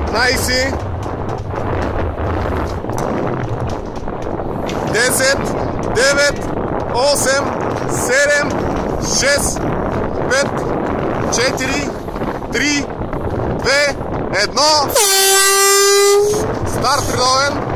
15, 10, 9, 8, 7, 6, 5, 4, 3, 2, 1. Старт редовен.